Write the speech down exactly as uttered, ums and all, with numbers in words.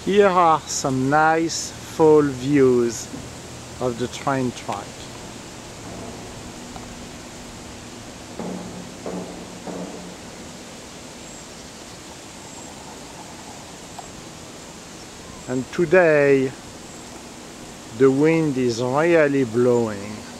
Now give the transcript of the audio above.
Here are some nice fall views of the train track. And today the wind is really blowing.